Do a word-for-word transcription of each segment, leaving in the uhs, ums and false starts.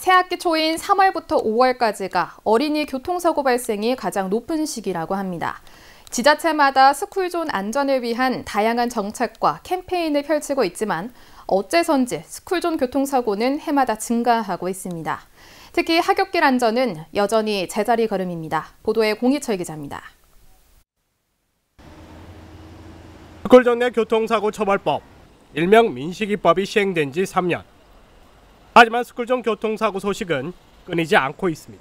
새학기 초인 삼월부터 오월까지가 어린이 교통사고 발생이 가장 높은 시기라고 합니다. 지자체마다 스쿨존 안전을 위한 다양한 정책과 캠페인을 펼치고 있지만 어째선지 스쿨존 교통사고는 해마다 증가하고 있습니다. 특히 하굣길 안전은 여전히 제자리 걸음입니다. 보도에 공희철 기자입니다. 스쿨존 내 교통사고 처벌법, 일명 민식이법이 시행된 지 삼 년. 하지만 스쿨존 교통사고 소식은 끊이지 않고 있습니다.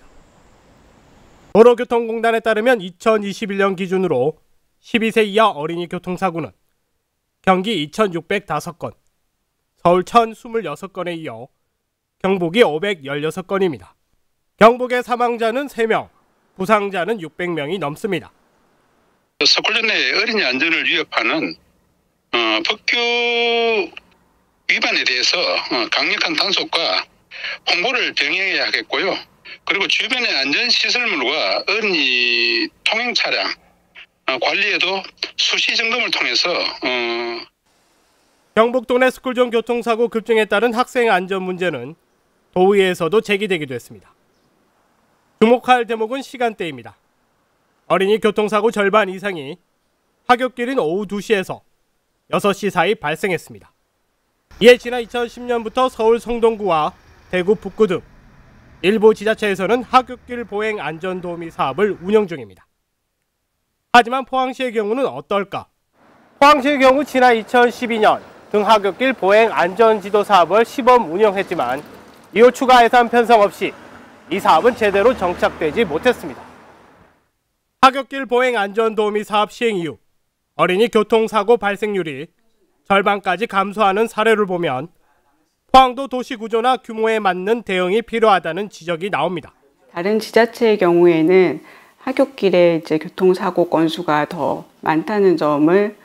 도로교통공단에 따르면 이천이십일 년 기준으로 십이 세 이하 어린이 교통사고는 경기 이천육백오 건, 서울 천이십육 건에 이어 경북이 오백십육 건입니다. 경북의 사망자는 세 명, 부상자는 육백 명이 넘습니다. 스쿨존 내 어린이 안전을 위협하는 어, 법규 위반에 대해서 어, 강력한 단속과 홍보를 병행해야 하겠고요. 그리고 주변의 안전시설물과 어린이 통행 차량 어, 관리에도 수시 점검을 통해서 어... 경북도 내 스쿨존 교통사고 급증에 따른 학생 안전 문제는 도의회에서도 제기되기도 했습니다. 주목할 대목은 시간대입니다. 어린이 교통사고 절반 이상이 하굣길인 오후 두 시에서 여섯 시 사이 발생했습니다. 이에 지난 이천십 년부터 서울 성동구와 대구 북구 등 일부 지자체에서는 하굣길 보행 안전도우미 사업을 운영 중입니다. 하지만 포항시의 경우는 어떨까? 포항시의 경우 지난 이천십이 년 등 하굣길 보행 안전지도 사업을 시범 운영했지만 이후 추가 예산 편성 없이 이 사업은 제대로 정착되지 못했습니다. 하굣길 보행 안전도우미 사업 시행 이후 어린이 교통사고 발생률이 절반까지 감소하는 사례를 보면 포항도 도시구조나 규모에 맞는 대응이 필요하다는 지적이 나옵니다. 다른 지자체의 경우에는 하굣길에 이제 교통사고 건수가 더 많다는 점을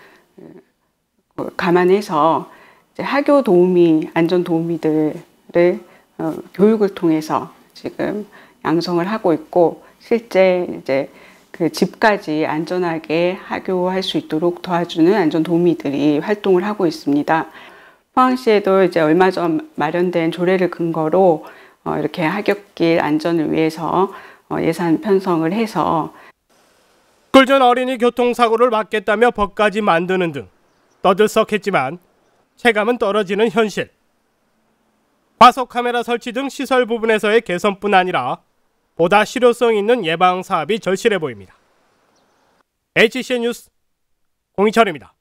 감안해서 이제 하교 도우미, 안전 도우미들을 어, 교육을 통해서 지금 양성을 하고 있고 실제 이제 그 집까지 안전하게 하교할 수 있도록 도와주는 안전 도우미들이 활동을 하고 있습니다. 포항시에도 이제 얼마 전 마련된 조례를 근거로 어, 이렇게 하굣길 안전을 위해서 어, 예산 편성을 해서 스쿨존 어린이 교통사고를 막겠다며 법까지 만드는 등 떠들썩했지만 체감은 떨어지는 현실. 과속 카메라 설치 등 시설 부분에서의 개선뿐 아니라 보다 실효성 있는 예방 사업이 절실해 보입니다. 에이치씨 뉴스 공희철입니다.